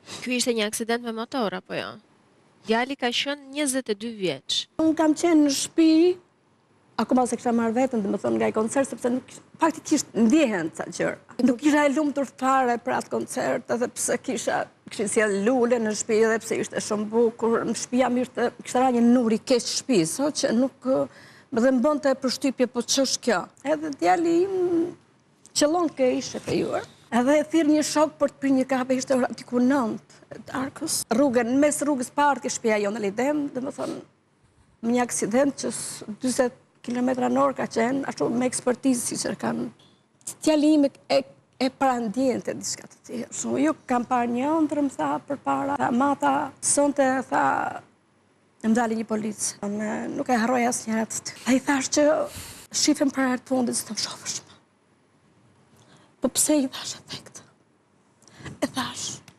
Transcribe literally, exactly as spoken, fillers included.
Ky ishte një aksident me motor, apo jo? Djali ka qenë njëzet e dy vjeç. Unë kam qenë në shtëpi, akoma se kisha marrë vetën, dhe më thonë nga i koncert, sepse nuk, faktikisht ndjehen ca gjëra. Nuk isha e lumtur fare për atë koncert, edhe pse kisha kishin sjell lule në shtëpi edhe pse ishte shumë bukur. Në shtëpi jam ishte kishte ra një nur i keq shtëpisë, që nuk më dhe më bënte përshtypje, po ç'është kjo. Edhe djali im qëllon ke ishte fejuar. Edhe e thirr një shok për të pirë një kafe, ishte ora diku nëntë të arkës. Rrugën, në mes rrugës parë ke shtëpia jonë në Lidem, domethënë me një aksident që dyzet kilometra në orë ka qenë, ashtu me ekspertizë siç e kanë. Djali im e e parandjente diçka të tillë. Shumë ju kam parë një ëndër, më tha përpara, tha Mata, sonte tha më dali një polic. Unë nuk e harroj asnjëherë atë. Ai thash që shifem për herë të fundit se të më shohësh më. Po pse i thash atë këtë? E thash,